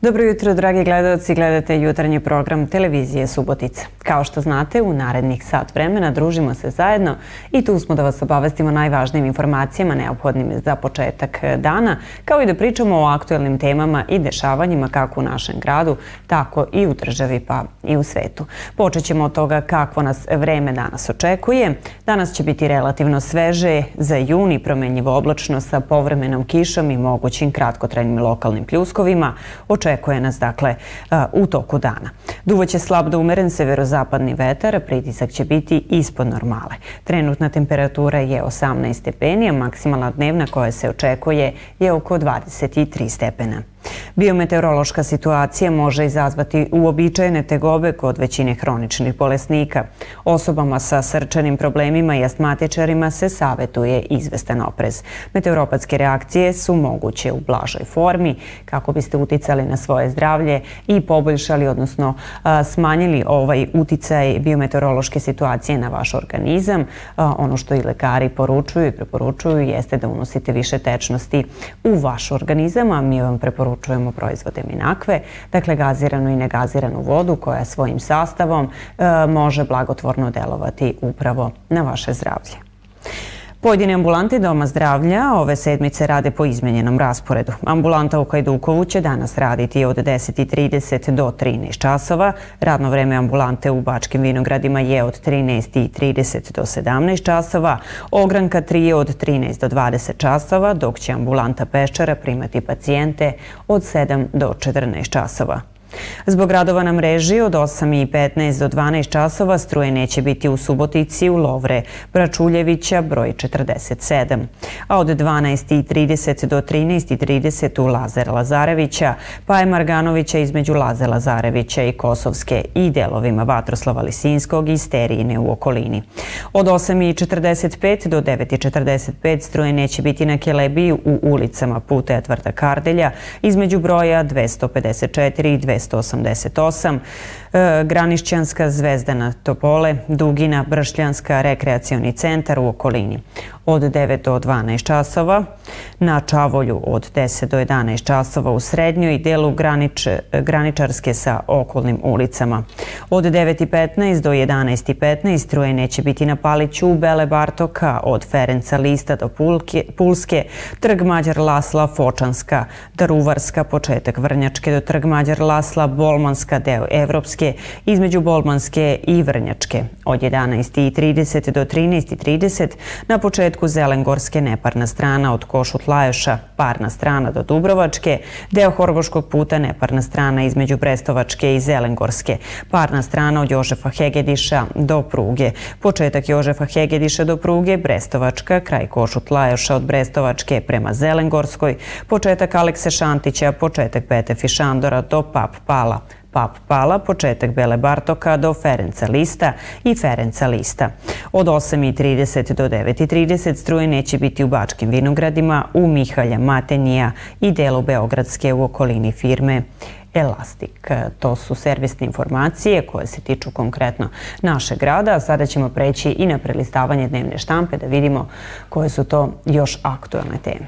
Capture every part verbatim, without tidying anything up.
Dobro jutro, dragi gledalci, gledate jutarnji program televizije Subotica. Kao što znate, u narednih sat vremena družimo se zajedno i tu smo da vas obavestimo najvažnijim informacijama neophodnim za početak dana, kao i da pričamo o aktuelnim temama i dešavanjima kako u našem gradu, tako i u državi pa i u svetu. Počet ćemo od toga kakvo nas vreme danas očekuje. Danas će biti relativno sveže, za juni promenljivo oblačno sa povremenom kišom i mogućim kratkotrajnim lokalnim pljuskovima. Očekuje nas, dakle, u toku dana. Duvaće slab do umeren severozapadni vetar, pritisak će biti ispod normale. Trenutna temperatura je osamnaest stepeni, a maksimalna dnevna koja se očekuje je oko dvadeset tri stepena. Biometeorološka situacija može izazvati uobičajene tegobe kod većine hroničnih bolesnika. Osobama sa srčanim problemima i astmatičarima se savetuje izvestan oprez. Meteoropatske reakcije su moguće u blažoj formi kako biste uticali na svoje zdravlje i poboljšali, odnosno smanjili ovaj uticaj biometeorološke situacije na vaš organizam. Ono što i lekari poručuju i preporučuju jeste da unosite više tečnosti u vaš organizam, a mi vam preporučujemo Preporučujemo proizvode Minakve, dakle gaziranu i negaziranu vodu koja svojim sastavom e, može blagotvorno delovati upravo na vaše zdravlje. Pojedine ambulante Doma zdravlja ove sedmice rade po izmenjenom rasporedu. Ambulanta u Hajdukovu će danas raditi od deset i trideset do trinaest časova. Radno vreme ambulante u Bačkim Vinogradima je od trinaest i trideset do sedamnaest časova. Ogranka tri je od trinaest do dvadeset časova, dok će ambulanta Peščara primati pacijente od sedam do četrnaest časova. Zbog radova na mreži od osam i petnaest do dvanaest časova struje neće biti u Subotici u Lovre Bračuljevića broj četrdeset sedam, a od dvanaest i trideset do trinaest i trideset u Lazara Lazarevića, pa je Marganovića između Lazara Lazarevića i Kosovske i delovima Vatroslava Lisinskog i Sterijine u okolini. Od osam i četrdeset pet do devet i četrdeset pet struje neće biti na Kelebiji u ulicama Puteja Tvrda Kardelja između broja dvesta pedeset četiri i dvesta osamdeset osam, Granišćanska, Zvezdana Topole, Dugina, Bršljanska, rekreacioni centar u okolini. Od devet do dvanaest časova, na Čavolju od deset do jedanaest časova u Srednjoj i delu granič, Graničarske sa okolnim ulicama. Od devet i petnaest do jedanaest i petnaest struje neće biti na Paliću u Bele Bartoka od Ferenca Lista do Pulke, Pulske, Trg Mađar Lasla, Fočanska, Daruvarska, početak Vrnjačke do Trg Mađar Lasla, Bolmanska, deo Evropske, između Bolmanske i Vrnjačke. Od jedanaest i trideset do trinaest i trideset na početku Zelengorske neparna strana od Košut Lajoša, parna strana do Dubrovačke, deo Horgoškog puta neparna strana između Brestovačke i Zelengorske, parna strana od Jožefa Hegediša do pruge, početak Jožefa Hegediša do pruge, Brestovačka, kraj Košut Lajoša od Brestovačke prema Zelengorskoj, početak Alekse Šantića, početak Petefi Šandora do Pap Pala, Pap Pala, početak Bele Bartoka do Ferenca Lista i Ferenca Lista. Od osam i trideset do devet i trideset struje neće biti u Bačkim Vinogradima, u Mihalja, Matenija i delu Beogradske u okolini firme Elastik. To su servisne informacije koje se tiču konkretno našeg grada. Sada ćemo preći i na prelistavanje dnevne štampe da vidimo koje su to još aktuelne teme.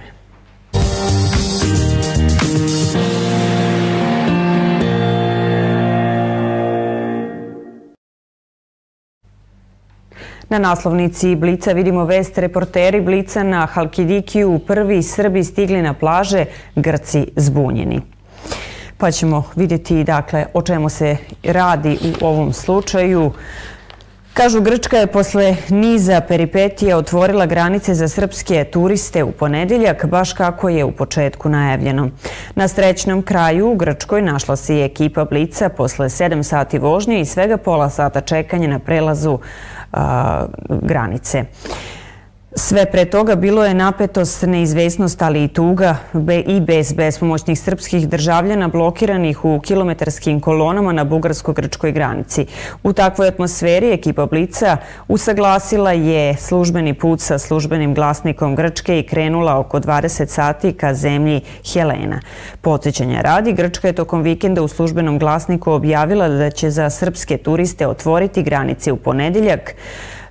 Na naslovnici Blica vidimo vest: reporteri Blica na Halkidikiju, prvi Srbi stigli na plaže, Grci zbunjeni. Pa ćemo vidjeti, dakle, o čemu se radi u ovom slučaju. Kažu, Grčka je posle niza peripetija otvorila granice za srpske turiste u ponedeljak, baš kako je u početku najavljeno. Na srećnom kraju u Grčkoj našla se i ekipa Blica posle sedam sati vožnje i svega pola sata čekanja na prelazu a, granice. Sve pre toga bilo je napetost, neizvesnost, ali i tuga i bez bespomoćnih srpskih državljana blokiranih u kilometarskim kolonama na bugarsko-grčkoj granici. U takvoj atmosferi ekipa Blica usaglasila je službeni put sa službenim glasnikom Grčke i krenula oko dvadeset sati ka zemlji Helena. Podsjećanja radi, Grčka je tokom vikenda u službenom glasniku objavila da će za srpske turiste otvoriti granice u ponedeljak.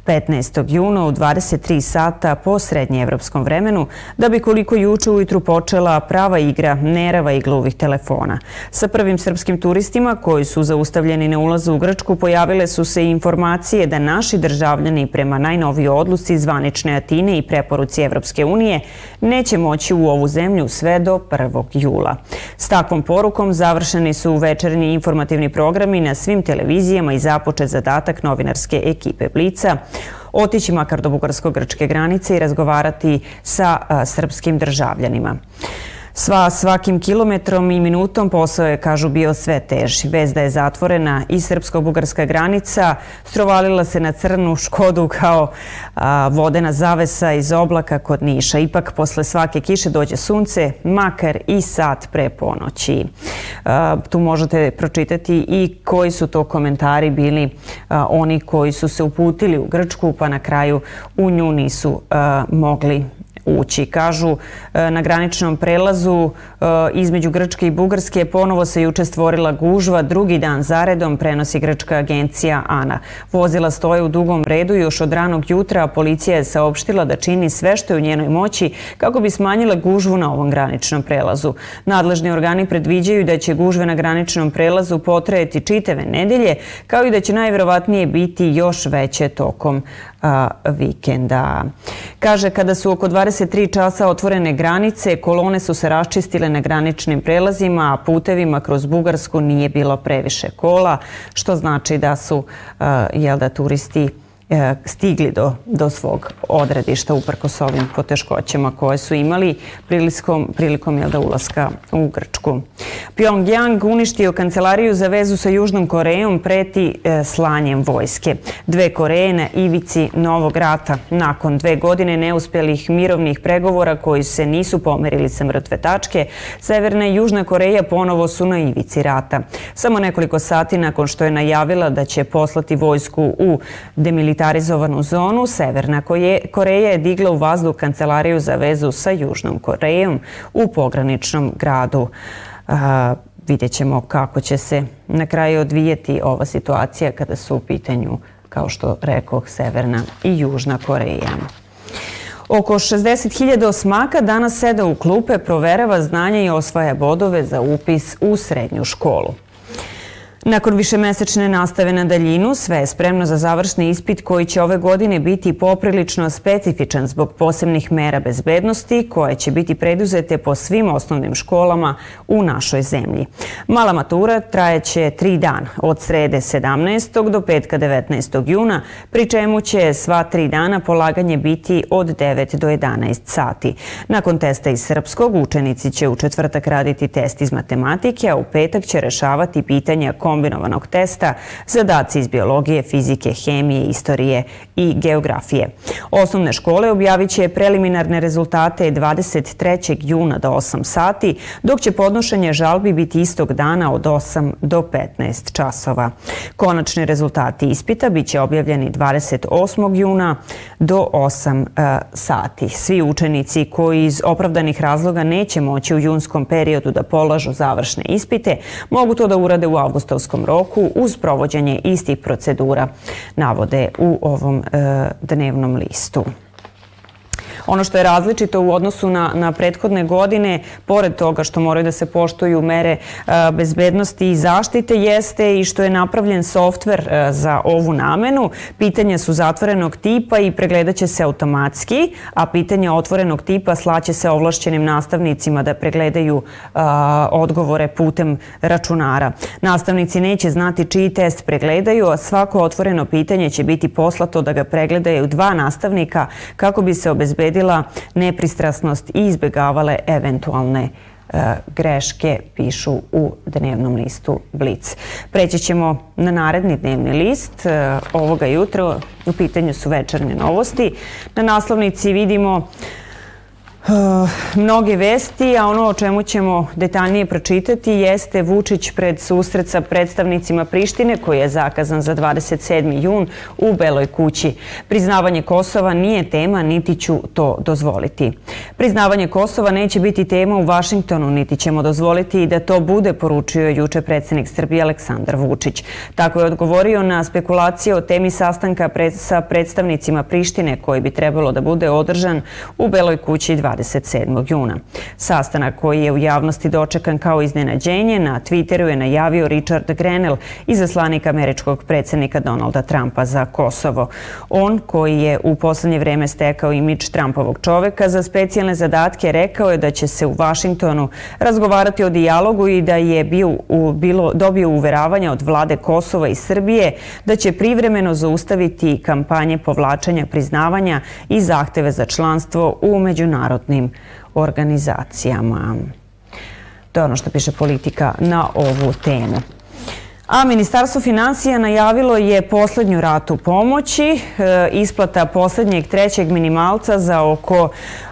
petnaestog juna u dvadeset tri sata po srednjeevropskom vremenu, da bi koliko juče ujutru počela prava igra nerava i gluvih telefona. Sa prvim srpskim turistima koji su zaustavljeni na ulazu u Grčku pojavile su se i informacije da naši državljani prema najnovijoj odluci zvanične Atine i preporuci Evropske unije neće moći u ovu zemlju sve do prvog jula. S takvom porukom završeni su večernji informativni programi na svim televizijama i započet zadatak novinarske ekipe Blica otići makar do bugarsko-grčke granice i razgovarati sa a, srpskim državljanima. Sva, svakim kilometrom i minutom posao je, kažu, bio sve teži. Vez da je zatvorena i srpsko-bugarska granica strovalila se na crnu Škodu kao a, vodena zavesa iz oblaka kod Niša. Ipak, posle svake kiše dođe sunce, makar i sat pre ponoći. A, tu možete pročitati i koji su to komentari bili a, oni koji su se uputili u Grčku, pa na kraju u nju nisu a, mogli ući. Kažu, na graničnom prelazu između Grčke i Bugarske ponovo se juče stvorila gužva. Drugi dan zaredom, prenosi grčka agencija ANA. Vozila stoje u dugom redu još od ranog jutra, a policija je saopštila da čini sve što je u njenoj moći kako bi smanjila gužvu na ovom graničnom prelazu. Nadležni organi predviđaju da će gužve na graničnom prelazu potrajati čitave nedelje, kao i da će najverovatnije biti još veće tokom a, vikenda. Kaže, kada su oko dvadeset tri časa otvorene granice, kolone su se raščistile na graničnim prelazima, a putevima kroz Bugarsku nije bilo previše kola, što znači da su a, jel da, turisti stigli do, do svog odredišta uprkos ovim poteškoćama koje su imali prilikom, prilikom jel da, ulaska u Grčku. Pyongyang uništio kancelariju za vezu sa Južnom Korejom, preti e, slanjem vojske. Dve Koreje na ivici novog rata. Nakon dve godine neuspjelih mirovnih pregovora koji se nisu pomerili sa mrtve tačke, Severna i Južna Koreja ponovo su na ivici rata. Samo nekoliko sati nakon što je najavila da će poslati vojsku u demilitarizaciju militarizovanu zonu, Severna Koreja je digla u vazduh kancelariju za vezu sa Južnom Korejom u pograničnom gradu. A, vidjet ćemo kako će se na kraju odvijeti ova situacija kada su u pitanju, kao što rekoh, Severna i Južna Koreja. Oko šezdeset hiljada osmaka danas seda u klupe, proverava znanja i osvaja bodove za upis u srednju školu. Nakon višemesečne nastave na daljinu, sve je spremno za završni ispit koji će ove godine biti poprilično specifičan zbog posebnih mera bezbednosti koje će biti preduzete po svim osnovnim školama u našoj zemlji. Mala matura trajeće tri dana, od srede sedamnaestog do petka devetnaestog juna, pri čemu će sva tri dana polaganje biti od devet do jedanaest sati. Nakon testa iz srpskog, učenici će u četvrtak raditi test iz matematike, a u petak će rešavati pitanja kombinovanog testa, zadaci iz biologije, fizike, hemije, istorije i geografije. Osnovne škole objavit će preliminarne rezultate dvadeset trećeg juna do osam sati, dok će podnošenje žalbi biti istog dana od osam do petnaest časova. Konačni rezultati ispita bit će objavljeni dvadeset osmog juna do osam sati. Svi učenici koji iz opravdanih razloga neće moći u junskom periodu da polažu završne ispite, mogu to da urade u avgustovskom roku uz provođenje istih procedura, navode u ovom e, dnevnom listu. Ono što je različito u odnosu na, na prethodne godine, pored toga što moraju da se poštuju mere a, bezbednosti i zaštite, jeste i što je napravljen softver a, za ovu namenu. Pitanja su zatvorenog tipa i pregledat će se automatski, a pitanja otvorenog tipa slaće se ovlašćenim nastavnicima da pregledaju a, odgovore putem računara. Nastavnici neće znati čiji test pregledaju, a svako otvoreno pitanje će biti poslato da ga pregledaju dva nastavnika kako bi se obezbedilo nepristrasnost i izbjegavale eventualne e, greške, pišu u dnevnom listu Blic. Preći ćemo na naredni dnevni list. E, ovoga jutra u pitanju su večernje novosti. Na naslovnici vidimo mnoge vesti, a ono o čemu ćemo detaljnije pročitati jeste Vučić pred susret sa predstavnicima Prištine koji je zakazan za dvadeset sedmi jun u Beloj kući. Priznavanje Kosova nije tema, niti ću to dozvoliti. Priznavanje Kosova neće biti tema u Vašingtonu, niti ćemo dozvoliti da to bude, poručio je juče predsjednik Srbije Aleksandar Vučić. Tako je odgovorio na spekulacije o temi sastanka sa predstavnicima Prištine koji bi trebalo da bude održan u Beloj kući dvadeset sedmog juna. Sastanak koji je u javnosti dočekan kao iznenađenje na Twitteru je najavio Richard Grenell, izaslanik američkog predsjednika Donalda Trumpa za Kosovo. On, koji je u poslednje vreme stekao imidž Trumpovog čoveka za specijalne zadatke, rekao je da će se u Vašingtonu razgovarati o dijalogu i da je bio, u, bilo, dobio uveravanja od vlade Kosova i Srbije da će privremeno zaustaviti kampanje povlačenja priznavanja i zahteve za članstvo u međunarodnim organizacijama. To je ono što piše Politika na ovu temu. A Ministarstvo finansija najavilo je poslednju ratu pomoći, isplata poslednjeg trećeg minimalca za oko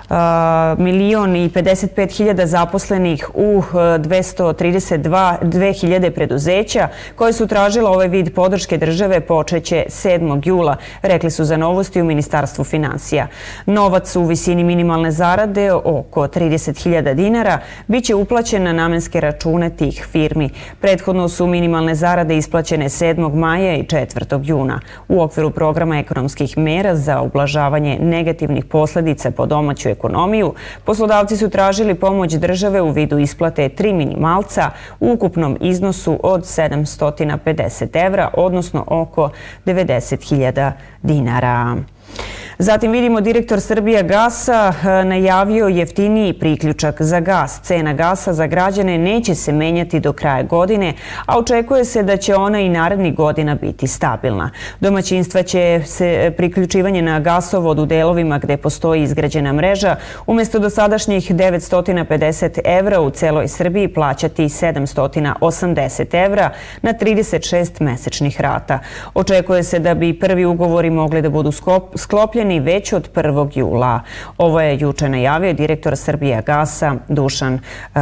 milion i pedeset pet hiljada zaposlenih u dvesta trideset dve hiljade preduzeća koje su tražile ovaj vid podrške države počeće sedmog jula, rekli su za Novosti u Ministarstvu finansija. Novac u visini minimalne zarade, oko trideset hiljada dinara, bit će uplaćen na namenske račune tih firmi. Prethodno su minimalne zarade isplaćene sedmog maja i četvrtog juna. U okviru programa ekonomskih mera za ublažavanje negativnih posledica po domaću ekonomiju, poslodavci su tražili pomoć države u vidu isplate tri minimalca u ukupnom iznosu od sedamsto pedeset evra, odnosno oko devedeset hiljada dinara. Zatim vidimo direktor Srbijagasa najavio jeftiniji priključak za gas. Cena gasa za građane neće se menjati do kraja godine, a očekuje se da će ona i narednih godina biti stabilna. Domaćinstva će se priključivanje na gasovod u delovima gde postoji izgrađena mreža umjesto dosadašnjih devetsto pedeset evra u celoj Srbiji plaćati sedamsto osamdeset evra na trideset šest mesečnih rata. Očekuje se da bi prvi ugovori mogli da budu sklopljeni već od prvog jula. Ovo je juče najavio direktor Srbijagasa Dušan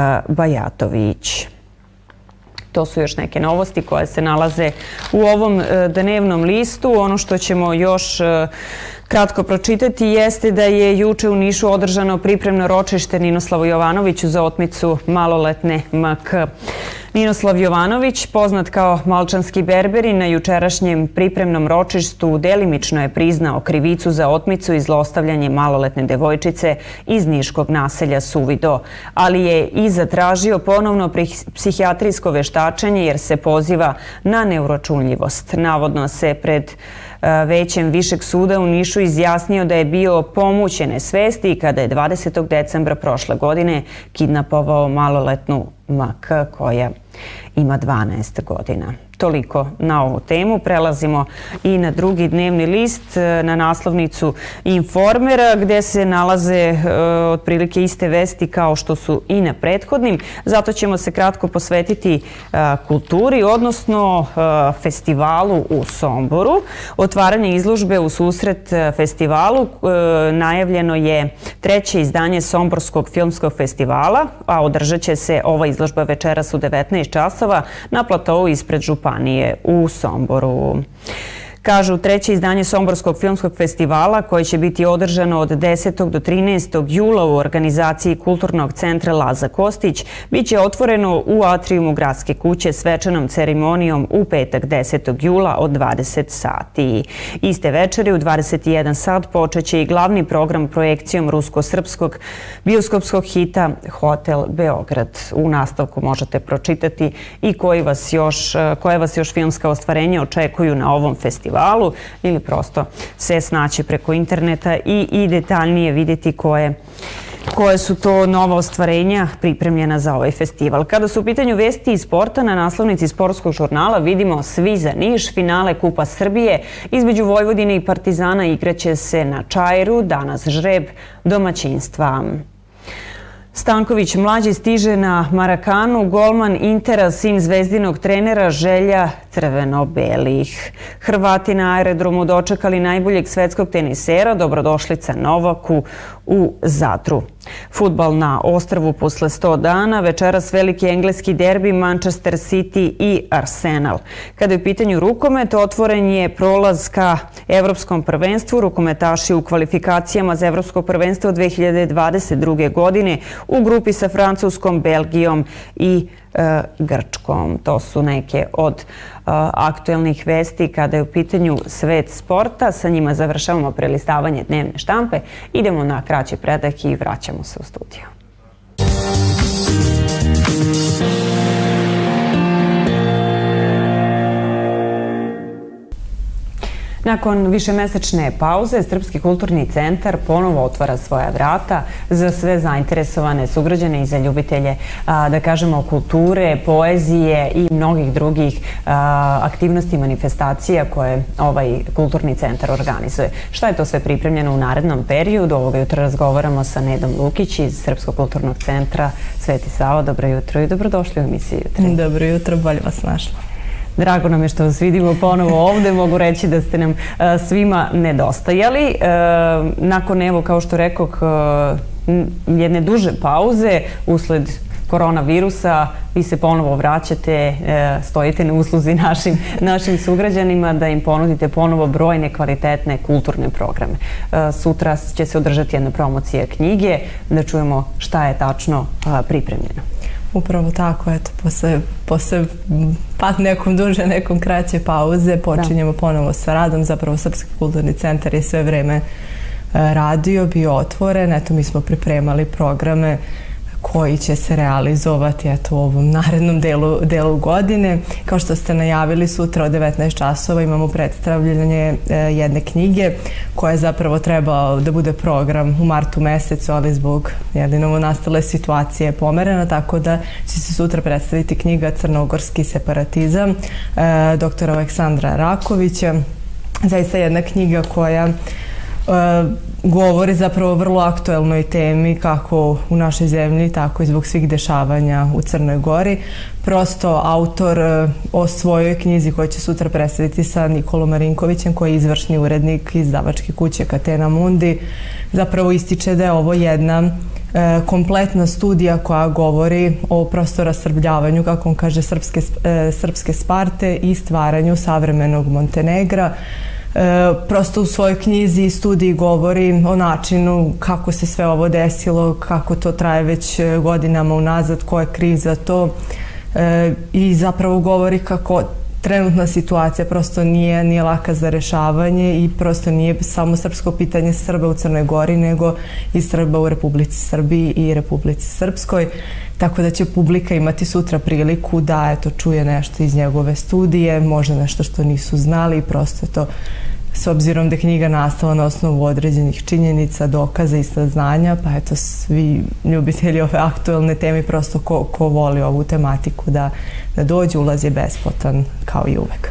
Bajatović. To su još neke novosti koje se nalaze u ovom dnevnom listu. Ono što ćemo još kratko pročitati jeste da je juče u Nišu održano pripremno ročište Ninoslavu Jovanoviću za otmicu maloletne M K. Ninoslav Jovanović, poznat kao Malčanski Berberin, na jučerašnjem pripremnom ročištu delimično je priznao krivicu za otmicu i zlostavljanje maloletne devojčice iz niškog naselja Suvi Do, ali je i zatražio ponovno psihijatrijsko veštačenje jer se poziva na neuročunljivost. Navodno se pred većem Višeg suda u Nišu izjasnio da je bio pomućene svesti i kada je dvadesetog decembra prošle godine kidnapovao maloletnu M K koja ima dvanaest godina. Toliko na ovu temu. Prelazimo i na drugi dnevni list, na naslovnicu Informera, gde se nalaze otprilike iste vesti kao što su i na prethodnim. Zato ćemo se kratko posvetiti kulturi, odnosno festivalu u Somboru. Otvaranje izložbe u susret festivalu najavljeno je treće izdanje Somborskog filmskog festivala, a održat će se ova izložba večeras u devetnaest časova na platovu ispred Županije u Somboru. Kažu, treće izdanje Somborskog filmskog festivala, koje će biti održano od desetog do trinaestog jula u organizaciji Kulturnog centra Laza Kostić, bit će otvoreno u atrijumu Gradske kuće svečanom ceremonijom u petak desetog jula od dvadeset sati. Iste večeri u dvadeset jedan sat počeće i glavni program projekcijom rusko-srpskog bioskopskog hita Hotel Beograd. U nastavku možete pročitati i koji vas još, koje vas još filmska ostvarenja očekuju na ovom festivalu ili prosto se snaći preko interneta i, i detaljnije vidjeti koje koje su to nova ostvarenja pripremljena za ovaj festival. Kada su u pitanju vesti iz sporta, na naslovnici sportskog žurnala vidimo Svi za Niš, finale Kupa Srbije između Vojvodine i Partizana igraće se na Čairu, danas žreb domaćinstva. Stanković mlađi stiže na Marakanu, golman Intera, sin zvezdinog trenera Želja crveno-belih. Hrvati na aerodromu dočekali najboljeg svetskog tenisera, dobrodošlica Novaku u Zadru. Fudbal na ostrvu posle sto dana, večeras veliki engleski derbi Manchester City i Arsenal. Kada je u pitanju rukomet, otvoren je prolaz ka Evropskom prvenstvu. Rukometaši u kvalifikacijama za Evropsko prvenstvo dve hiljade dvadeset druge. godine u grupi sa Francuskom, Belgijom i e, Grčkom. To su neke od e, aktuelnih vesti kada je u pitanju svet sporta. Sa njima završavamo prelistavanje dnevne štampe. Idemo na kraći predah i vraćamo se u studio. Nakon višemesečne pauze, Srpski kulturni centar ponovo otvara svoja vrata za sve zainteresovane sugrađane i za ljubitelje, da kažemo, kulture, poezije i mnogih drugih aktivnosti i manifestacija koje ovaj kulturni centar organizuje. Šta je to sve pripremljeno u narednom periodu? Ovoga jutra razgovaramo sa Nedom Lukić iz Srpskog kulturnog centra Sveti Sava. Dobro jutro i dobrodošli u emisiju Jutra. Dobro jutro, bolje vas našla. Drago nam je što vas vidimo ponovo ovde. Mogu reći da ste nam svima nedostajali. Nakon, evo, kao što rekoh, jedne duže pauze usled koronavirusa, vi se ponovo vraćate, stojite na usluzi našim, našim sugrađanima da im ponudite ponovo brojne kvalitetne kulturne programe. Sutra će se održati jedna promocija knjige, da čujemo šta je tačno pripremljeno. Upravo tako, eto, posle, posle pa nekom duže, nekom kraće pauze počinjemo ponovo sa radom. Zapravo Srpski kulturni centar je sve vreme radio, bio otvoren. Eto, mi smo pripremali programe koji će se realizovati eto, u ovom narednom delu, delu godine. Kao što ste najavili, sutra od devetnaest časova imamo predstavljanje e, jedne knjige koja je zapravo trebao da bude program u martu mesecu, ali zbog jedne novonastale situacije pomerena, tako da će se sutra predstaviti knjiga Crnogorski separatizam e, doktora Aleksandra Rakovića. Zaista jedna knjiga koja govori zapravo o vrlo aktuelnoj temi kako u našoj zemlji, tako i zbog svih dešavanja u Crnoj Gori. Prosto autor o svojoj knjizi koju će sutra predstaviti sa Nikolom Marinkovićem, koji je izvršni urednik izdavačke kuće Catena Mundi, zapravo ističe da je ovo jedna e, kompletna studija koja govori o prosto rasrbljavanju, kako on kaže, srpske, e, srpske Sparte i stvaranju savremenog Montenegra. E, prosto u svojoj knjizi i studiji govori o načinu kako se sve ovo desilo, kako to traje već godinama unazad, ko je kriv za to e, i zapravo govori kako trenutna situacija prosto nije, nije laka za rešavanje i prosto nije samo srpsko pitanje Srba u Crnoj Gori, nego i Srba u Republici Srbiji i Republici Srpskoj. Tako da će publika imati sutra priliku da eto, čuje nešto iz njegove studije, možda nešto što nisu znali i prosto to, s obzirom da je knjiga nastala na osnovu određenih činjenica, dokaza i saznanja, pa eto svi ljubitelji ove aktuelne teme, prosto ko, ko voli ovu tematiku da, da dođe, ulaz je besplatan kao i uvek.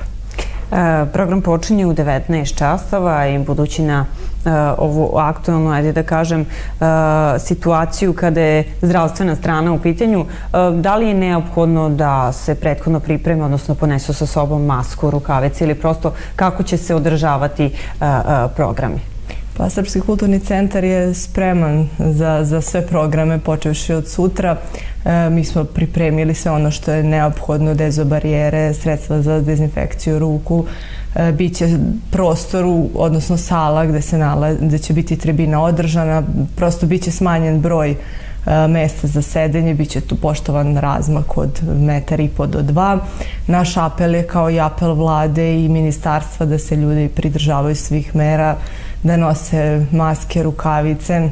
E, program počinje u devetnaest časova i budući na e, ovu aktuelnu, ajde da kažem, e, situaciju kada je zdravstvena strana u pitanju, e, da li je neophodno da se prethodno pripreme, odnosno ponesu sa sobom masku, rukavice ili prosto kako će se održavati e, e, programi? Pa Srpski kulturni centar je spreman za, za sve programe počevši od sutra. E, mi smo pripremili sve ono što je neophodno, dezobarijere, sredstva za dezinfekciju ruku. E, biće prostor, odnosno sala gde, se nalazi, gde će biti tribina održana. Prosto biće smanjen broj e, mesta za sedenje, biće tu poštovan razmak od metar i po do dva. Naš apel je kao i apel vlade i ministarstva da se ljudi pridržavaju svih mera, da nose maske, rukavice.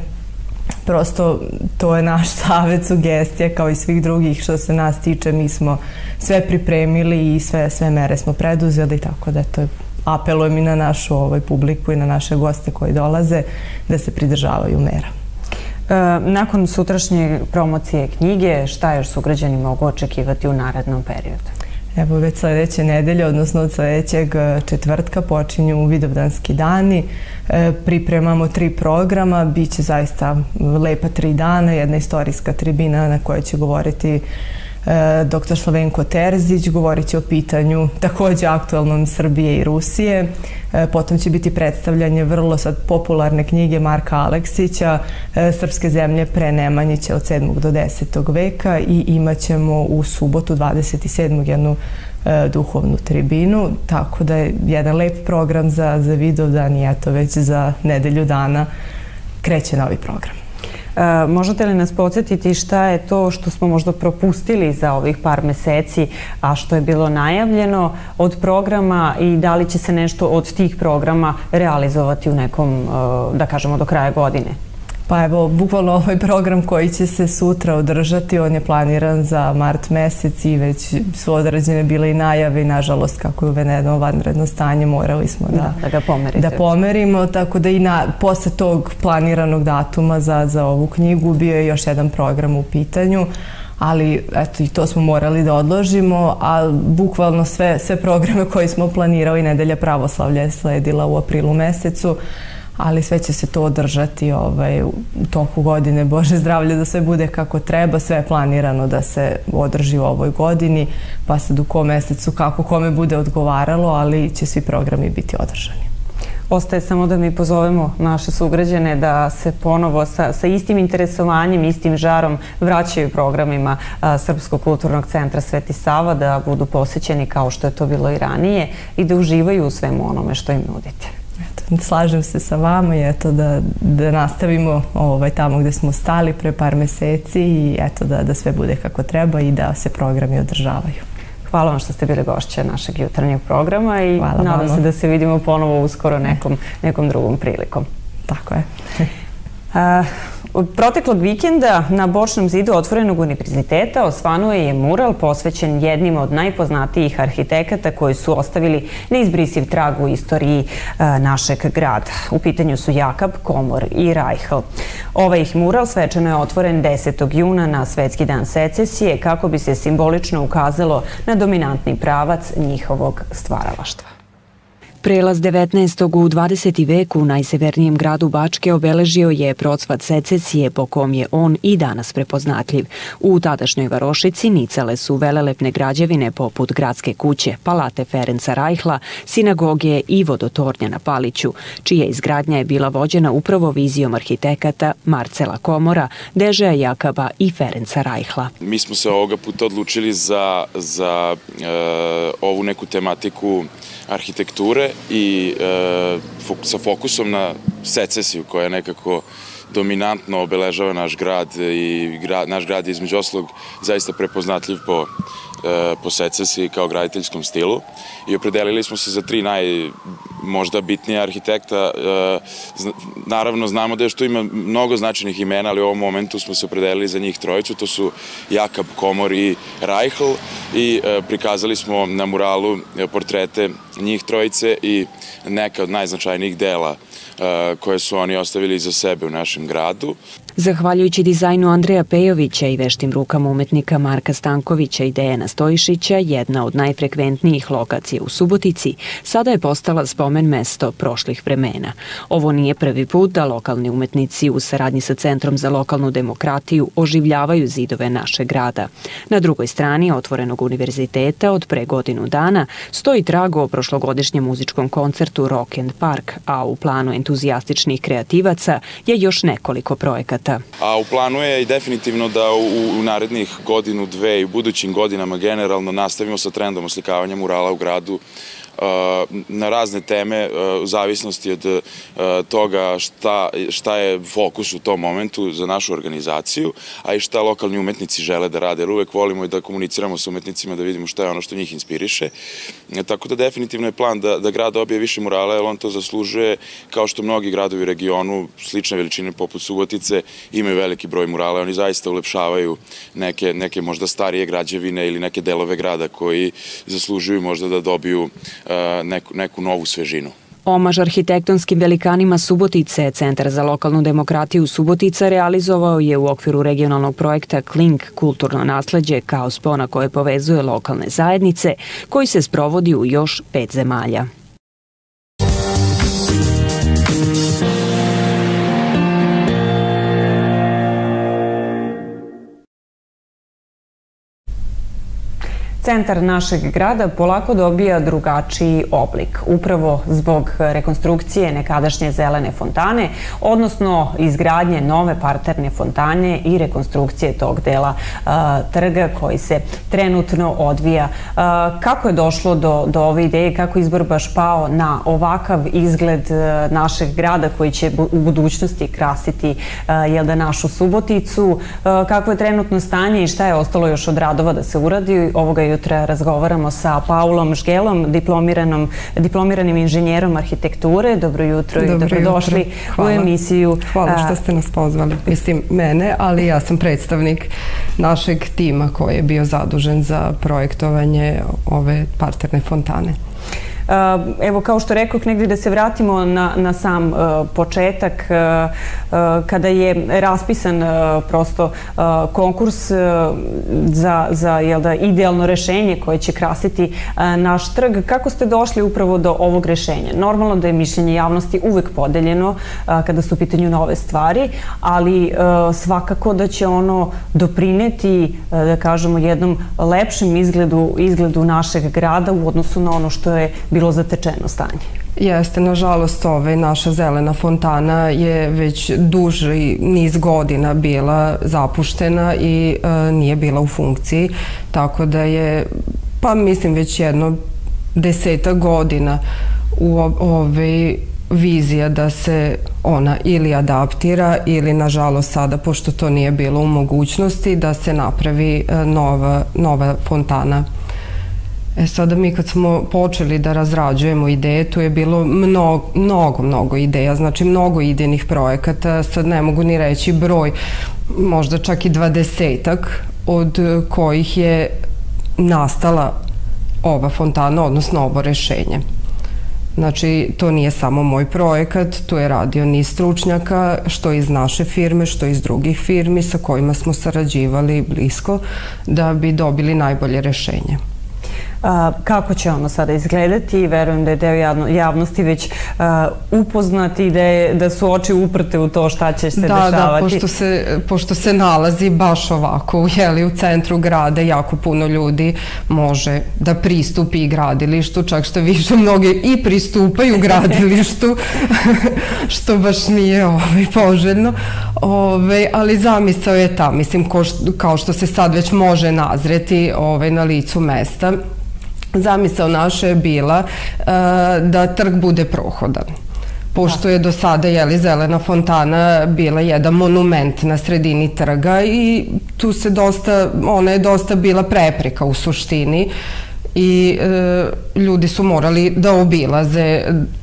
Prosto to je naš savjet, sugestija kao i svih drugih što se nas tiče. Mi smo sve pripremili i sve, sve mere smo preduzeli, tako da to apelujem i na našu ovaj, publiku i na naše goste koji dolaze da se pridržavaju mera. E, nakon sutrašnje promocije knjige, šta još sugrađani mogu očekivati u narednom periodu? Evo već sledeće nedelje, odnosno od sledećeg četvrtka počinju Vidovdanski dani. E, pripremamo tri programa, bit će zaista lepa tri dana, jedna istorijska tribina na kojoj će govoriti doktor Slavenko Terzić, govorit će o pitanju takođe aktualnom Srbije i Rusije. Potom će biti predstavljanje vrlo sad popularne knjige Marka Aleksića, Srpske zemlje pre Nemanjića od sedmog do desetog veka i imat ćemo u subotu dvadeset sedmog jednu duhovnu tribinu, tako da je jedan lep program za, za Vidovdan i eto već za nedelju dana kreće novi program. E, možete li nas podsjetiti šta je to što smo možda propustili za ovih par meseci, a što je bilo najavljeno od programa i da li će se nešto od tih programa realizovati u nekom, da kažemo, do kraja godine? Pa evo, bukvalno ovaj program koji će se sutra održati, on je planiran za mart mesec i već su određene bile i najave i nažalost kako je uvedeno vanredno stanje morali smo da, da, da ga pomerite. Da pomerimo, tako da i na, posle tog planiranog datuma za, za ovu knjigu bio je još jedan program u pitanju, ali eto i to smo morali da odložimo, a bukvalno sve, sve programe koje smo planirali, Nedelja pravoslavlja je sledila u aprilu mesecu, ali sve će se to održati ovaj, u toku godine. Bože zdravlje da sve bude kako treba, sve je planirano da se održi u ovoj godini, pa sad u kom mesecu kako kome bude odgovaralo, ali će svi programi biti održani. Ostaje samo da mi pozovemo naše sugrađane da se ponovo sa, sa istim interesovanjem, istim žarom vraćaju programima a, Srpskog kulturnog centra Sveti Sava, da budu posećeni kao što je to bilo i ranije i da uživaju u svemu onome što im nudite. Slažem se sa vama i eto da, da nastavimo ovaj, tamo gde smo stali pre par meseci i eto da, da sve bude kako treba i da se programi održavaju. Hvala vam što ste bili gošće našeg jutarnjeg programa i Hvala nadam vama. se da se vidimo ponovo uskoro nekom, nekom drugom prilikom. Tako je. Uh, Od proteklog vikenda na bočnom zidu Otvorenog univerziteta osvanuo je mural posvećen jednim od najpoznatijih arhitekata koji su ostavili neizbrisiv trag u istoriji uh, našeg grada. U pitanju su Jakab, Komor i Reichel. Ovaj ih mural svečano je otvoren desetog juna na Svetski dan secesije kako bi se simbolično ukazalo na dominantni pravac njihovog stvaralaštva. Prelaz devetnaestog u dvadeseti vek u najsevernijem gradu Bačke obeležio je procvat secesije po kom je on i danas prepoznatljiv. U tadašnjoj varošici nicale su velelepne građevine poput Gradske kuće, Palate Ferenca Reichla, sinagoge i vodotornja na Paliću, čija izgradnja je bila vođena upravo vizijom arhitekata Marcela Komora, Dežeja Jakaba i Ferenca Reichla. Mi smo se ovoga puta odlučili za, za e, ovu neku tematiku arhitekture i e, sa fokusom na secesiju koja je nekako dominantno obeležava naš grad i gra, naš grad je između oslog zaista prepoznatljiv po, e, po secesiji kao graditeljskom stilu i opredelili smo se za tri naj možda bitnije arhitekta. E, zna, naravno znamo da još tu ima mnogo značajnih imena, ali u ovom momentu smo se opredelili za njih trojicu, to su Jakab, Komor i Reichel i e, prikazali smo na muralu portrete njih trojice i neka od najznačajnijih dela koje su oni ostavili iza sebe u našem gradu. Zahvaljujući dizajnu Andreja Pejovića i veštim rukama umetnika Marka Stankovića i Dejana Stojišića, jedna od najfrekventnijih lokacija u Subotici, sada je postala spomen mesto prošlih vremena. Ovo nije prvi put da lokalni umetnici u saradnji sa Centrom za lokalnu demokratiju oživljavaju zidove našeg grada. Na drugoj strani Otvorenog univerziteta od pre godinu dana stoji trag o prošlogodišnjem muzičkom koncertu Rock and Park, a u planu entuzijastičnih kreativaca je još nekoliko projekata. A u planu je i definitivno da u, u narednih godinu, dve i u budućim godinama generalno nastavimo sa trendom oslikavanja murala u gradu na razne teme u zavisnosti od toga šta, šta je fokus u tom momentu za našu organizaciju, a i šta lokalni umetnici žele da rade. Jer uvek volimo i da komuniciramo sa umetnicima, da vidimo šta je ono što njih inspiriše. Tako da definitivno je plan da, da grad dobije više murala, jer on to zaslužuje, kao što mnogi gradovi u regionu, slične veličine poput Subotice, imaju veliki broj murala. Oni zaista ulepšavaju neke, neke možda starije građevine ili neke delove grada koji zaslužuju možda da dobiju Neku, neku novu svežinu. Omaž arhitektonskim velikanima Subotice, Centar za lokalnu demokratiju Subotica realizovao je u okviru regionalnog projekta Kling kulturno nasleđe kao spona koje povezuje lokalne zajednice, koji se sprovodi u još pet zemalja. centar našeg grada polako dobija drugačiji oblik, upravo zbog rekonstrukcije nekadašnje zelene fontane, odnosno izgradnje nove parterne fontane i rekonstrukcije tog dela trga koji se trenutno odvija. Kako je došlo do, do ove ideje, kako izbor baš pao na ovakav izgled našeg grada koji će u budućnosti krasiti jel da, našu Suboticu, kako je trenutno stanje i šta je ostalo još od radova da se uradi? Ovoga jutra razgovaramo sa Paulom Žgelom, diplomiranom, diplomiranim inženjerom arhitekture. Dobro jutro i dobrodošli u emisiju. Hvala što ste nas pozvali. Mislim, mene, ali ja sam predstavnik našeg tima koji je bio zadužen za projektovanje ove parterne fontane. Evo, kao što rekoh, negdje da se vratimo na, na sam uh, početak, uh, uh, kada je raspisan uh, prosto uh, konkurs uh, za, za jel da, idealno rešenje koje će krasiti uh, naš trg. Kako ste došli upravo do ovog rešenja? Normalno da je mišljenje javnosti uvek podeljeno uh, kada su u pitanju nove stvari, ali uh, svakako da će ono doprineti, uh, da kažemo, jednom lepšem izgledu, izgledu našeg grada u odnosu na ono što je bilo zatečeno stanje. Jeste, nažalost, ove, naša zelena fontana je već duži niz godina bila zapuštena i e, nije bila u funkciji, tako da je, pa mislim, već jedno deseta godina u ove vizija da se ona ili adaptira ili, nažalost, sada, pošto to nije bilo u mogućnosti, da se napravi e, nova, nova fontana. E sada mi kad smo počeli da razrađujemo ideje, tu je bilo mnogo, mnogo, mnogo ideja, znači mnogo idejnih projekata, sad ne mogu ni reći broj, možda čak i dvadesetak, od kojih je nastala ova fontana, odnosno ovo rešenje. Znači, to nije samo moj projekat, tu je radio niz stručnjaka, što iz naše firme, što iz drugih firmi sa kojima smo sarađivali blisko, da bi dobili najbolje rešenje. Kako će ono sada izgledati? Verujem da je deo javnosti već upoznati i da su oči uprte u to šta će se dešavati. Da, da, pošto se nalazi baš ovako u centru grada, jako puno ljudi može da pristupi gradilištu, čak što više mnoge i pristupaju gradilištu, što baš nije poželjno. Ali zamisao je ta, mislim, kao što se sad već može nazreti na licu mesta. Zamisao naša je bila da trg bude prohodan. Pošto je do sada zelena fontana bila jedan monument na sredini trga i tu se dosta, ona je dosta bila prepreka u suštini i ljudi su morali da obilaze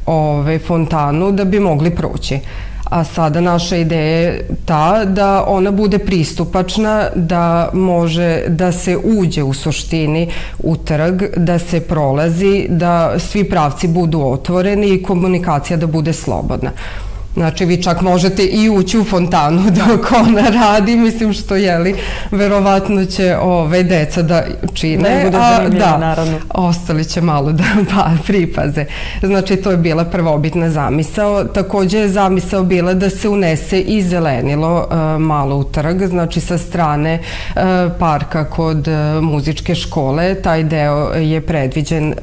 fontanu da bi mogli proći. A sada naša ideja je ta da ona bude pristupačna, da može da se uđe u suštini u trg, da se prolazi, da svi pravci budu otvoreni i komunikacija da bude slobodna. Znači, vi čak možete i ući u fontanu dok ona radi, mislim što, jeli, verovatno će ove deca da čine. Da bude zanimljivo, naravno. Ostali će malo da pripaze. Znači, to je bila prvobitna zamisao. Takođe je zamisao bila da se unese i zelenilo malo u trg, znači sa strane parka kod muzičke škole. Taj deo je predviđen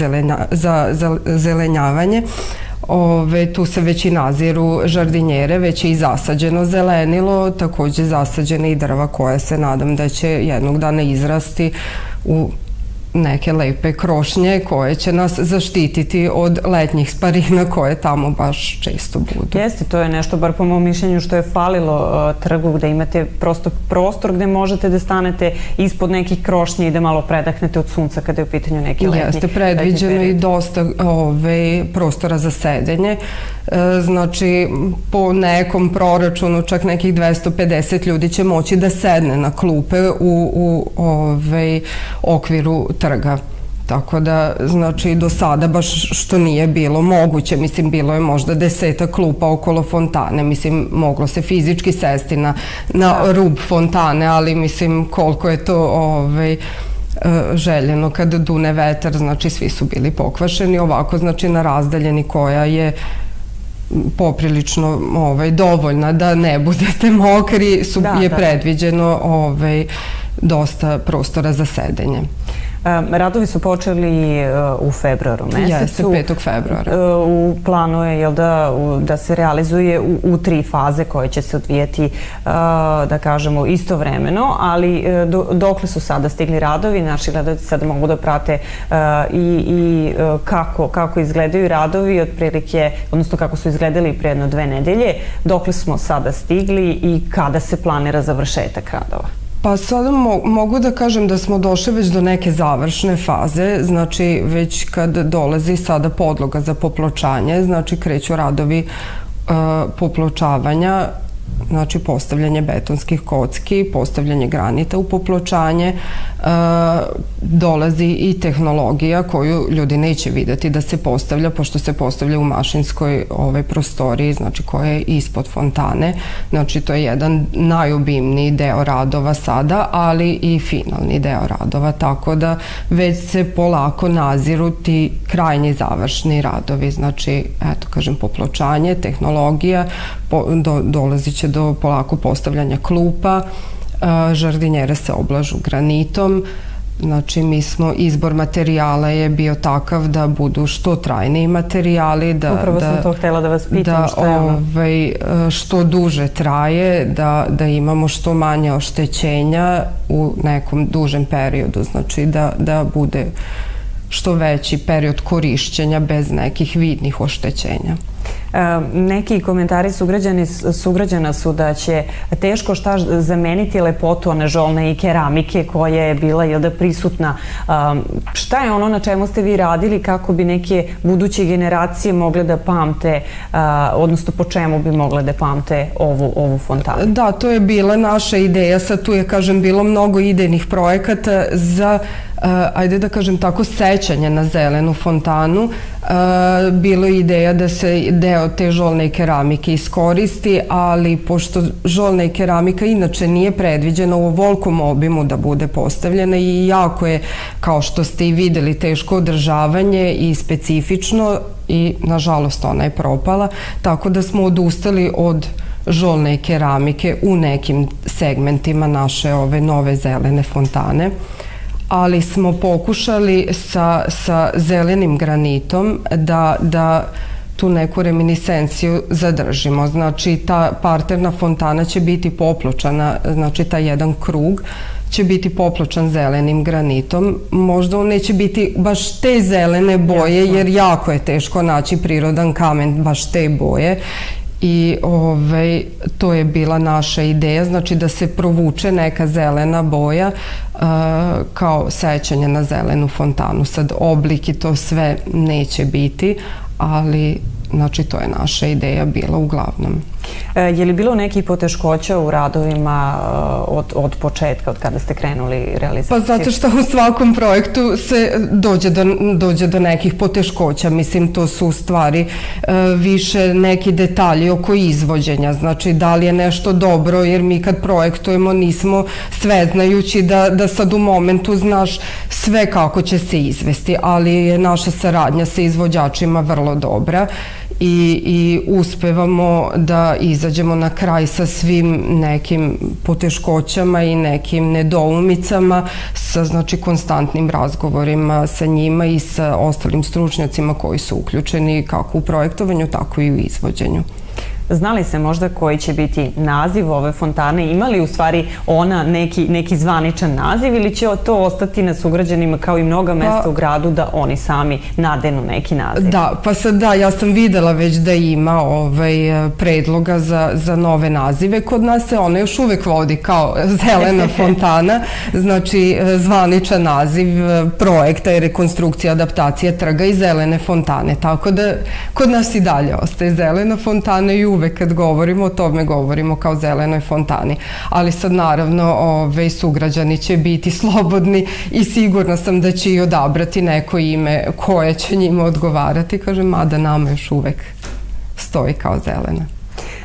za zelenjavanje. Ove, tu se već i naziru žardinjere, već je i zasađeno zelenilo, takođe zasađene i drva koja se nadam da će jednog dana izrasti u neke lepe krošnje koje će nas zaštititi od letnjih sparina koje tamo baš često budu. Jeste, to je nešto, bar po mom mišljenju, što je falilo trgu, gde imate prosto prostor gde možete da stanete ispod nekih krošnje i da malo predahnete od sunca kada je u pitanju neki letnji period. Jeste, predviđeno i dosta prostora za sedenje. Znači, po nekom proračunu čak nekih dvesta pedeset ljudi će moći da sedne na klupe u okviru trga. Tako da, znači, do sada baš što nije bilo moguće, mislim, bilo je možda deseta klupa okolo fontane, mislim, moglo se fizički sesti na rub fontane, ali, mislim, koliko je to željeno kada dune vetar, znači, svi su bili pokvašeni, ovako, znači, na razdaljeni koja je poprilično dovoljna da ne budete mokri, je predviđeno dosta prostora za sedenje. Radovi su počeli u februaru mesecu. Jeste, petog februara. U planu je da se realizuje u tri faze koje će se odvijeti, da kažemo, istovremeno, ali dokle su sada stigli radovi, naši gledalci sada mogu da prate i kako izgledaju radovi, otprilike, odnosno kako su izgledali pre jedno dve nedelje, dokle smo sada stigli i kada se planira završetak radova? Pa sada mogu da kažem da smo došli već do neke završne faze, znači već kad dolazi sada podloga za popločanje, znači kreću radovi popločavanja, znači postavljanje betonskih kocki, postavljanje granita u popločanje, dolazi i tehnologija koju ljudi neće videti da se postavlja, pošto se postavlja u mašinskoj prostoriji, znači koja je ispod fontane. Znači to je jedan najobimniji deo radova sada, ali i finalni deo radova, tako da već se polako naziru ti krajnji završni radovi, znači, eto, kažem, popločanje, tehnologija, dolazi će do polako postavljanja klupa, žardinjere se oblažu granitom, znači mi smo, izbor materijala je bio takav da budu što trajniji materijali, upravo sam to htjela da vas pitam, što je ono? Što duže traje, da imamo što manje oštećenja u nekom dužem periodu, znači da bude što veći period korišćenja bez nekih vidnih oštećenja. Neki komentari sugrađana su da će teško šta zameniti lepotu one žolne i keramike koja je bila prisutna. Šta je ono na čemu ste vi radili kako bi neke buduće generacije mogle da pamte, odnosno po čemu bi mogle da pamte ovu fontanu? Da, to je bila naša ideja. Sad tu je, kažem, bilo mnogo idejnih projekata za, ajde da kažem tako, sećanje na zelenu fontanu. Bilo je ideja da se deo te žolne i keramike iskoristi, ali pošto žolna i keramika inače nije predviđena u ovolkom obimu da bude postavljena i jako je, kao što ste i videli, teško održavanje i specifično i nažalost ona je propala, tako da smo odustali od žolne i keramike u nekim segmentima naše ove nove zelene fontane. Ali smo pokušali sa zelenim granitom da tu neku reminiscenciju zadržimo. Znači, ta parterna fontana će biti popločana, znači taj jedan krug će biti popločan zelenim granitom. Možda on neće biti baš te zelene boje, jer jako je teško naći prirodan kamen baš te boje. I to je bila naša ideja, znači da se provuče neka zelena boja kao sećanje na zelenu fontanu. Sad oblik i to sve neće biti, ali znači to je naša ideja bila uglavnom. Je li bilo nekih poteškoća u radovima od početka, od kada ste krenuli realizaciju? Pa zato što u svakom projektu se dođe do nekih poteškoća. Mislim, to su u stvari više neki detalji oko izvođenja. Znači, da li je nešto dobro, jer mi kad projektujemo nismo sve znajući da sad u momentu znaš sve kako će se izvesti, ali je naša saradnja sa izvođačima vrlo dobra i uspevamo da izađemo na kraj sa svim nekim poteškoćama i nekim nedoumicama, sa znači konstantnim razgovorima sa njima i sa ostalim stručnjacima koji su uključeni kako u projektovanju, tako i u izvođenju. Znali se možda koji će biti naziv ove fontane? Ima li u stvari ona neki zvaničan naziv ili će to ostati na sugrađanima kao i mnoga mesta u gradu da oni sami nadenu neki naziv? Da, pa sad da, ja sam videla već da ima predloga za nove nazive. Kod nas se ona još uvek vodi kao zelena fontana, znači zvaničan naziv projekta je rekonstrukcija, adaptacija trga i zelene fontane. Tako da kod nas i dalje ostaje zelena fontana i uvek kad govorimo o tome govorimo kao zelenoj fontani. Ali sad naravno sugrađani će biti slobodni i sigurna sam da će i odabrati neko ime koje će njima odgovarati. Kažem, mada nama još uvek stoji kao zelena.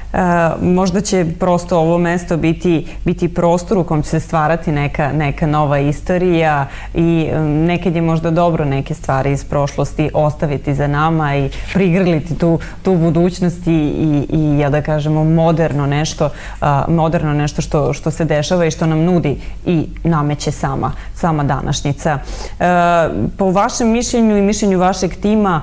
Možda će prosto ovo mesto biti, biti prostor u kom će se stvarati neka, neka nova istorija i nekad je možda dobro neke stvari iz prošlosti ostaviti za nama i prigrliti tu, tu budućnost i, i, i ja da kažemo moderno nešto, moderno nešto što, što se dešava i što nam nudi i nameće sama, sama današnjica. Po vašem mišljenju i mišljenju vašeg tima,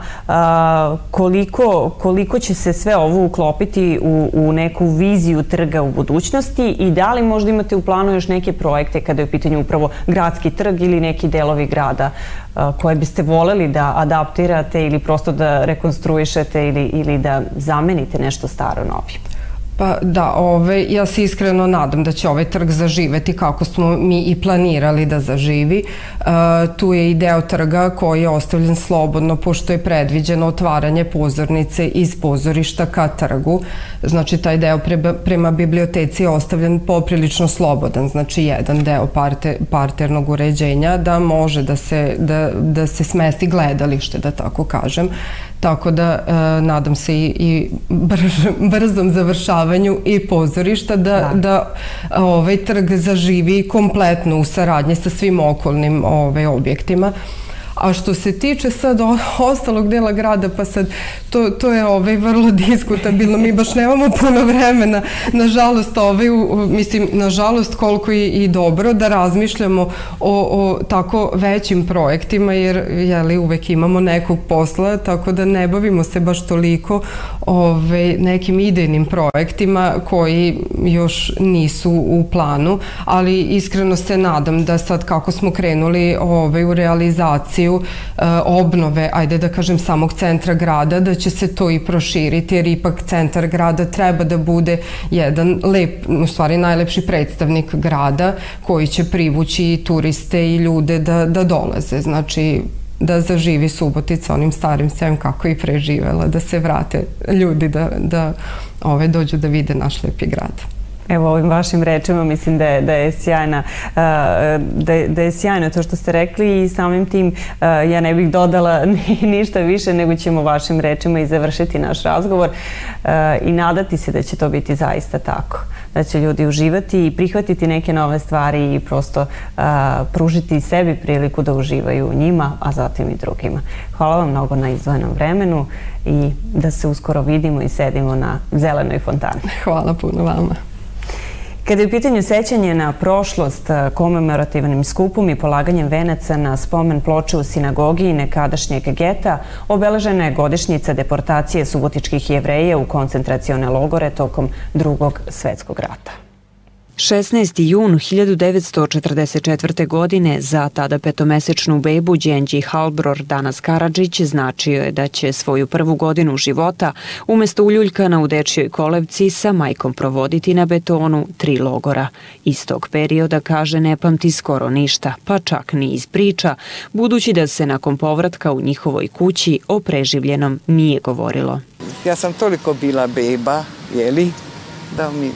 koliko, koliko će se sve ovo uklopiti u, u neku viziju trga u budućnosti i da li možda imate u planu još neke projekte kada je u pitanju upravo gradski trg ili neki delovi grada koje biste voleli da adaptirate ili prosto da rekonstruišete ili, ili da zamenite nešto staro novim? Pa da, ove, ja se iskreno nadam da će ovaj trg zaživeti kako smo mi i planirali da zaživi. E, tu je i deo trga koji je ostavljen slobodno pošto je predviđeno otvaranje pozornice iz pozorišta ka trgu. Znači taj deo pre, prema biblioteci je ostavljen poprilično slobodan, znači jedan deo parte, parternog uređenja da može da se, da, da se smesti gledalište, da tako kažem. Tako da e, nadam se i, i brž, brzom završavanju i pozorišta da, da. da ovaj trg zaživi kompletno u saradnji sa svim okolnim ovaj, objektima. A što se tiče sad ostalog dela grada, pa sad to, to je ovaj vrlo diskutabilno. Mi baš nemamo puno vremena, nažalost, ovaj, mislim, nažalost koliko i, i dobro da razmišljamo o, o tako većim projektima, jer jeli, uvek imamo nekog posla, tako da ne bavimo se baš toliko ovaj, nekim idejnim projektima koji još nisu u planu, ali iskreno se nadam da sad kako smo krenuli ovaj, u realizaciju obnove, ajde da kažem, samog centra grada, da će se to i proširiti, jer ipak centar grada treba da bude jedan lep, u stvari najlepši predstavnik grada koji će privući i turiste i ljude da, da dolaze. Znači, da zaživi Subotica onim starim sem kako i preživela, da se vrate ljudi da, da ove, dođu da vide naš lepi grad. Evo, ovim vašim rečima mislim da je, da je sjajna, da je, da je sjajno to što ste rekli i samim tim ja ne bih dodala ništa više nego ćemo vašim rečima i završiti naš razgovor i nadati se da će to biti zaista tako. Da će ljudi uživati i prihvatiti neke nove stvari i prosto pružiti sebi priliku da uživaju u njima, a zatim i drugima. Hvala vam mnogo na izdvojenom vremenu i da se uskoro vidimo i sedimo na zelenoj fontani. Hvala puno vama. Kada je u pitanju sećanje na prošlost, komemorativnim skupom i polaganjem venaca na spomen ploče u sinagogi i nekadašnjeg geta, obeležena je godišnjica deportacije subotičkih Jevreja u koncentracione logore tokom Drugog svetskog rata. šesnaesti jun hiljadu devetsto četrdeset četvrte. godine za tada petomesečnu bebu Đenđi Halbror Danas Karadžić značio je da će svoju prvu godinu života umesto uljuljkana u dečjoj kolevci sa majkom provoditi na betonu tri logora. Iz tog perioda, kaže, ne pamti skoro ništa, pa čak ni iz priča, budući da se nakon povratka u njihovoj kući o preživljenom nije govorilo. Ja sam toliko bila beba, jeli, da mi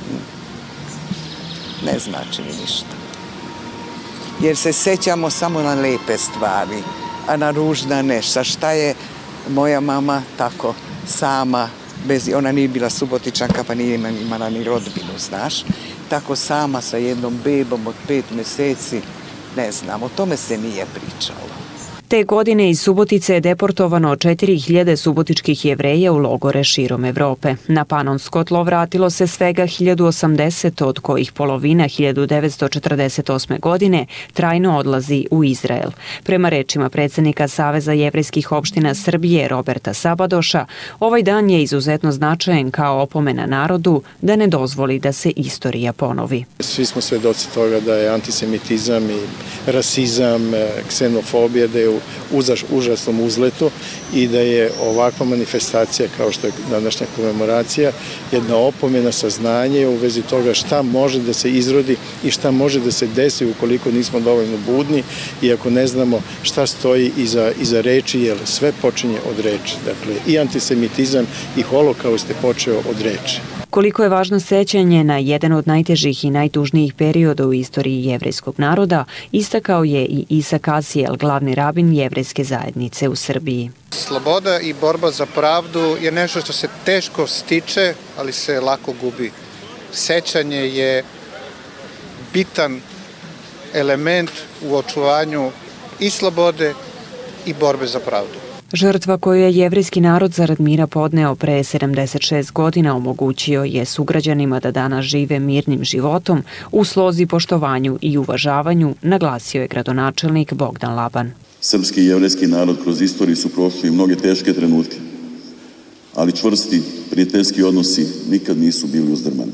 ne znači mi ništa. Jer se sećamo samo na lepe stvari, a na ružna nešto. Šta je moja mama tako sama, bez, ona nije bila Subotičanka pa nije imala ni rodbinu, znaš. Tako sama sa jednom bebom od pet meseci, ne znam, o tome se nije pričalo. Te godine iz Subotice je deportovano četiri hiljade subotičkih Jevreja u logore širom Evrope. Na Panonsko tlo vratilo se svega hiljadu osamdeset, od kojih polovina hiljadu devetsto četrdeset osme. godine trajno odlazi u Izrael. Prema rečima predsednika Saveza jevrejskih opština Srbije Roberta Sabadoša, ovaj dan je izuzetno značajan kao opomena narodu da ne dozvoli da se istorija ponovi. Svi smo svedoci toga da je antisemitizam i rasizam, ksenofobija, da je u užasnom uzletu i da je ovakva manifestacija kao što je današnja komemoracija jedna opomena, saznanje u vezi toga šta može da se izrodi i šta može da se desi ukoliko nismo dovoljno budni i ako ne znamo šta stoji iza, iza reči, jer sve počinje od reči. Dakle, i antisemitizam i holokaust je počeo od reči. Koliko je važno sećanje na jedan od najtežih i najtužnijih perioda u istoriji jevrejskog naroda, istakao je i Isak Asijel, glavni rabin jevrejske zajednice u Srbiji. Sloboda i borba za pravdu je nešto što se teško stiče, ali se lako gubi. Sećanje je bitan element u očuvanju i slobode i borbe za pravdu. Žrtva koju je jevrejski narod zarad mira podneo pre sedamdeset šest godina omogućio je sugrađanima da danas žive mirnim životom u slozi, poštovanju i uvažavanju, naglasio je gradonačelnik Bogdan Laban. Srpski i jevrejski narod kroz istoriju su prošli mnoge teške trenutke, ali čvrsti, prijateljski odnosi nikad nisu bili uzdrmani.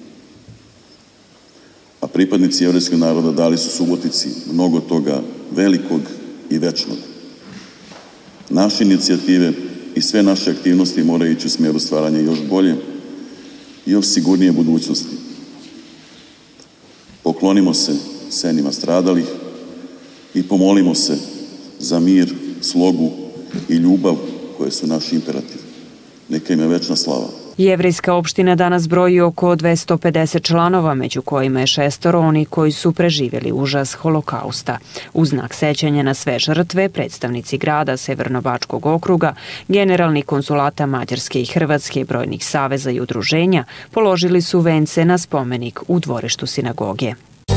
A pripadnici jevrejskog naroda dali su Subotici mnogo toga velikog i večnog. Naše inicijative i sve naše aktivnosti moraju ići u smjeru stvaranja još bolje i još sigurnije budućnosti. Poklonimo se senima stradalih i pomolimo se za mir, slogu i ljubav koje su naš imperativ. Neka im je večna slava. Jevrejska opština danas broji oko dvesta pedeset članova, među kojima je šestoro oni koji su preživjeli užas Holokausta. U znak sećanja na sve žrtve, predstavnici grada Severno-Bačkog okruga, generalni konsulata Mađarske i Hrvatske, brojnih saveza i udruženja, položili su vence na spomenik u dvorištu sinagoge.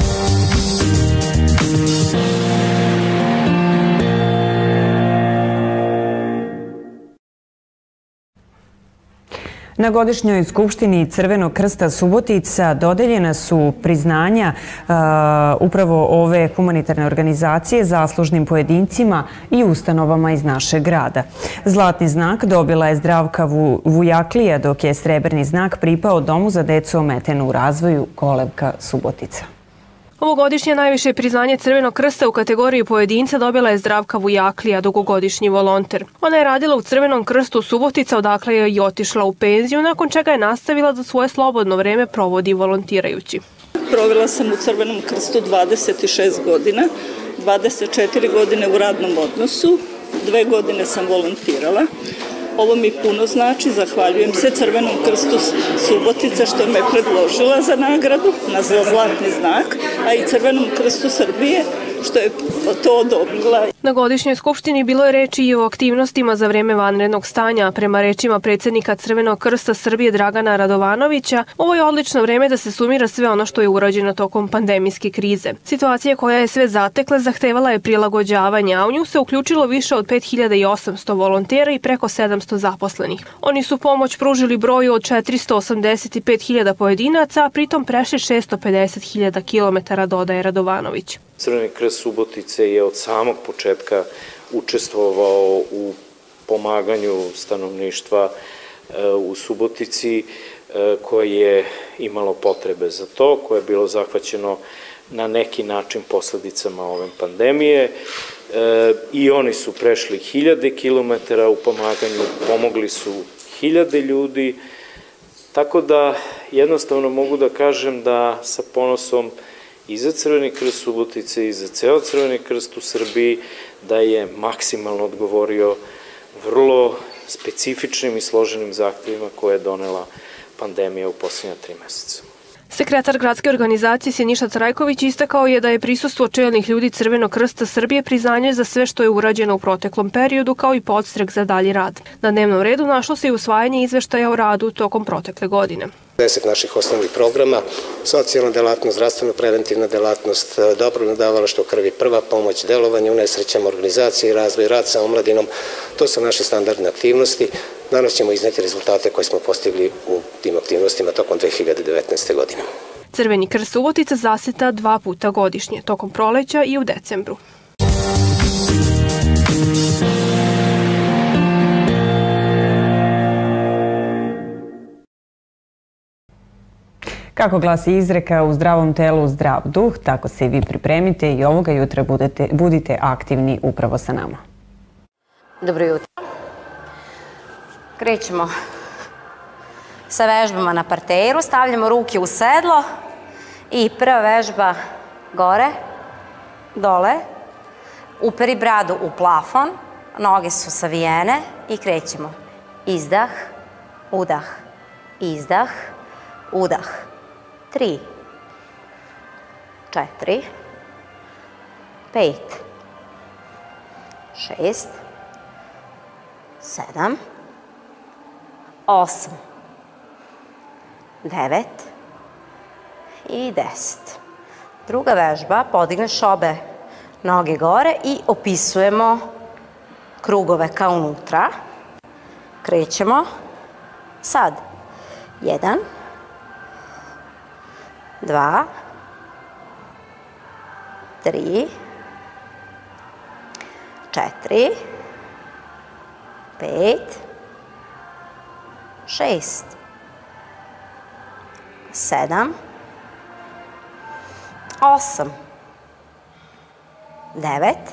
Na godišnjoj skupštini Crvenog krsta Subotica dodeljena su priznanja uh, upravo ove humanitarne organizacije zaslužnim pojedincima i ustanovama iz našeg grada. Zlatni znak dobila je Zdravka Vujaklija, dok je srebrni znak pripao Domu za decu ometenu u razvoju Kolevka Subotica. Ovogodišnje najviše priznanje Crvenog krsta u kategoriji pojedinca dobila je Zdravka Vujaklija, dugogodišnji volonter. Ona je radila u Crvenom krstu Subotica, odakle je i otišla u penziju, nakon čega je nastavila da svoje slobodno vreme provodi volontirajući. Provela sam u Crvenom krstu dvadeset šest godina, dvadeset četiri godine u radnom odnosu, dve godine sam volontirala. Ovo mi puno znači, zahvaljujem se Crvenom krstu Subotica što me predložila za nagradu, na zlatni znak, a i Crvenom krstu Srbije što je to odobrila. Na godišnjoj skupštini bilo je reči i o aktivnostima za vreme vanrednog stanja. Prema rečima predsjednika Crvenog krsta Srbije Dragana Radovanovića, ovo je odlično vreme da se sumira sve ono što je urađeno tokom pandemijske krize. Situacija koja je sve zatekla zahtevala je prilagođavanje, a u nju se uključilo više od pet hiljada osamsto volontera i preko sedamsto zaposlenih. Oni su pomoć pružili broju od četiristo osamdeset pet hiljada pojedinaca, a pritom prešli šesto pedeset hiljada kilometara, dodaje Radovanović. Crveni krst Subotice je od samog početka učestvovao u pomaganju stanovništva u Subotici koje je imalo potrebe za to, koje je bilo zahvaćeno na neki način posledicama ove pandemije. I oni su prešli hiljade kilometara u pomaganju, pomogli su hiljade ljudi, tako da jednostavno mogu da kažem da sa ponosom i za Crveni krst Subotice i za ceo Crveni krst u Srbiji da je maksimalno odgovorio vrlo specifičnim i složenim zahtevima koje je donela pandemija u posljednja tri meseca. Sekretar gradske organizacije Siniša Trajković istakao je da je prisustvo čelnih ljudi Crvenog krsta Srbije priznanje za sve što je urađeno u proteklom periodu, kao i podstrek za dalji rad. Na dnevnom redu našlo se i usvajanje izveštaja o radu tokom protekle godine. Deset naših osnovnih programa, socijalna delatnost, zdravstveno-preventivna delatnost, dobrovoljno davalaštvo krvi, prva pomoć, delovanje u nesrećama, organizacije i razvoj, rad sa omladinom, to su naše standardne aktivnosti. Danas ćemo izneti rezultate koje smo postigli u tim aktivnostima tokom dve hiljade devetnaeste. godine. Crveni krst Subotica zaseta dva puta godišnje, tokom proleća i u decembru. Kako glasi izreka, u zdravom telu zdrav duh, tako se i vi pripremite i ovoga jutra budete, budite aktivni upravo sa nama. Dobro jutro. Krećemo sa vežbama na parteru, stavljamo ruke u sedlo i prva vežba gore, dole, uperi bradu u plafon, noge su savijene i krećemo. Izdah, udah, izdah, udah, tri, četiri, pet, šest, sedam, osam, devet i deset. Druga vežba, podigneš obe noge gore i opisujemo krugove kao unutra. Krećemo. Sad. Jedan, dva, tri, četiri, pet, šest, sedam, osam, devet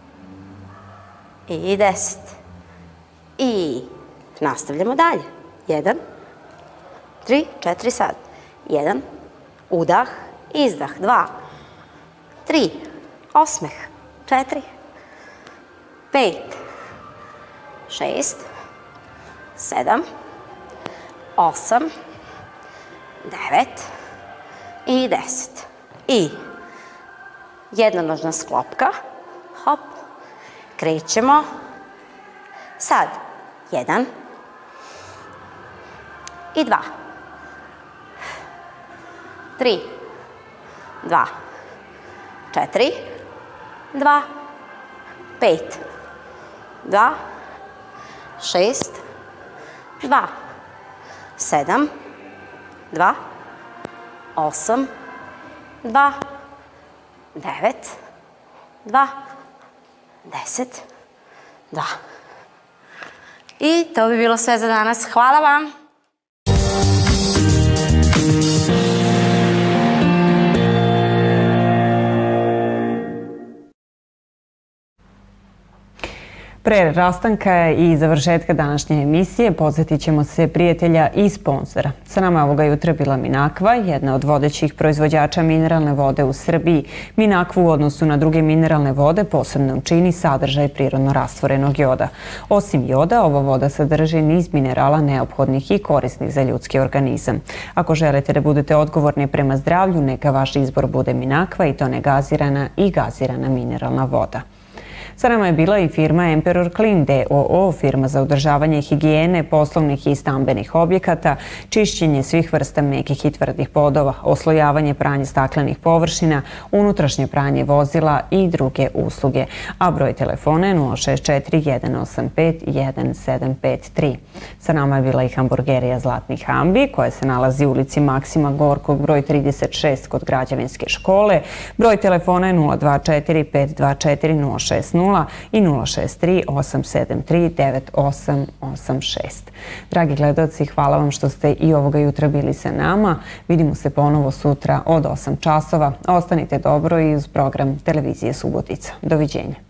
i deset. I nastavljamo dalje. Jedan, tri, četiri sad. Jedan, udah, izdah. Dva, tri, osmeh. Četiri, pet, šest, sedam, osam, devet i deset. I jednonožna sklopka. Hop. Krećemo. Sad. Jedan. I dva. Tri. Dva. Četiri. Dva. Pet. Dva. Šest. Dva. Sedam. Dva. Osam. Dva. Devet. Dva. Deset. Dva. I to bi bilo sve za danas. Hvala vam! Pre rastanka i završetka današnje emisije podsjetit ćemo se prijatelja i sponzora. Sa nama ovoga jutra bila Minakva, jedna od vodećih proizvođača mineralne vode u Srbiji. Minakvu u odnosu na druge mineralne vode posebno čini sadržaj prirodno rastvorenog joda. Osim joda, ova voda sadrži niz minerala neophodnih i korisnih za ljudski organizam. Ako želite da budete odgovorni prema zdravlju, neka vaš izbor bude Minakva i to negazirana i gazirana mineralna voda. Sa nama je bila i firma Emperor Clean d o o, firma za održavanje higijene poslovnih i stambenih objekata, čišćenje svih vrsta mekih i tvrdih podova, oslojavanje pranje staklenih površina, unutrašnje pranje vozila i druge usluge. A broj telefona je nula šest četiri jedan osam pet jedan sedam pet tri. Sa nama je bila i hamburgerija Zlatni Hambi, koja se nalazi u ulici Maksima Gorkog, broj trideset šest kod Građevinske škole. Broj telefona je nula dva četiri pet dva četiri nula šest nula i nula šest tri osam sedam tri devet osam osam šest. Dragi gledalci, hvala vam što ste i ovoga jutra bili sa nama. Vidimo se ponovo sutra od osam časova. Ostanite dobro i uz program Televizije Subotica. Doviđenja.